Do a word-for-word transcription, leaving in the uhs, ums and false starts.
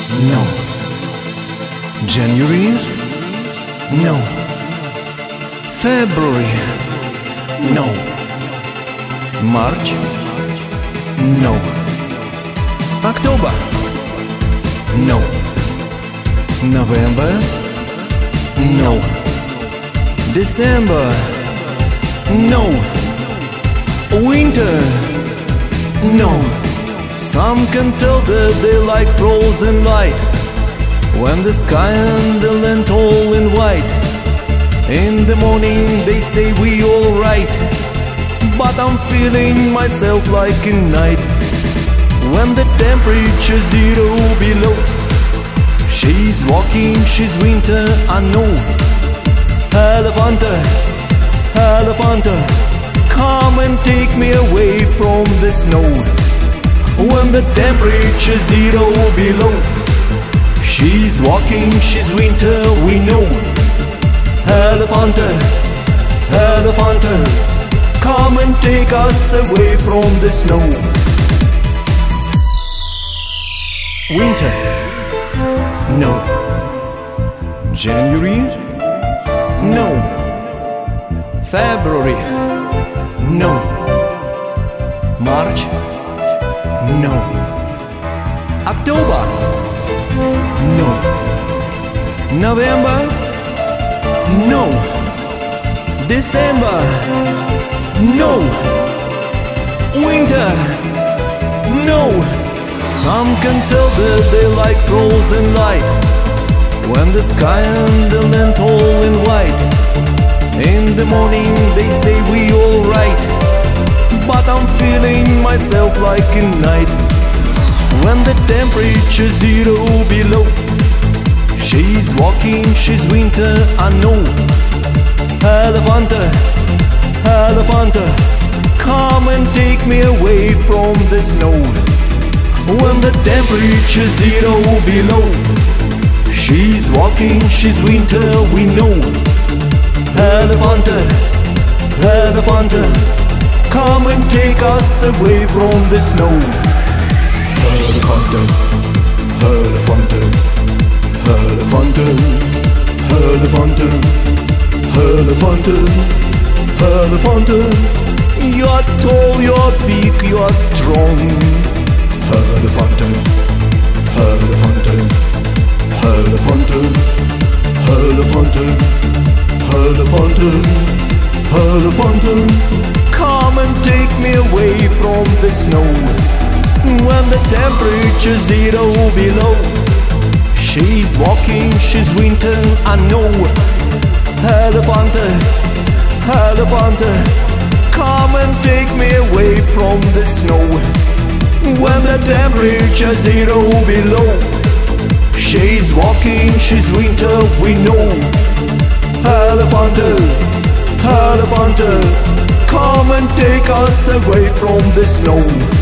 No. January? No. February? No. March? No. October? No. November? No. December? No. Winter? No. Some can tell that they like frozen light, when the sky and the land all in white. In the morning they say we all right, but I'm feeling myself like in night. When the temperature zero below, she's walking, she's winter, I know. Elefanta, Elefanta, come and take me away from the snow. When the temperature zero below, she's walking, she's winter, we know. Elefanta, Elefanta, come and take us away from the snow. Winter? No. January? No. February? No. March? No. October? No. November? No. December? No. Winter? No. Some can tell that they like frozen light, when the sky and the land all in white. In the morning they say we all right, but I'm feeling myself like in night. When the temperature zero below, she's walking, she's winter, I know. Elefanta, Elefanta, come and take me away from the snow. When the temperature zero below, she's walking, she's winter, we know. Elefanta, Elefanta, come and take us away from the snow. Elefanta, Elefanta, Elefanta, Elefanta, Elefanta, Elefanta. You're tall, you're big, you're strong. Elefanta, Elefanta, Elefanta, Elefanta, Elefanta, Elefanta, come and take me away from the snow. When the temperature zero below, she's walking, she's winter, I know. Elefanta, Elefanta, come and take me away from the snow. When the temperature zero below, she's walking, she's winter, we know. Elefanta, Elefanta, come and take us away from the snow.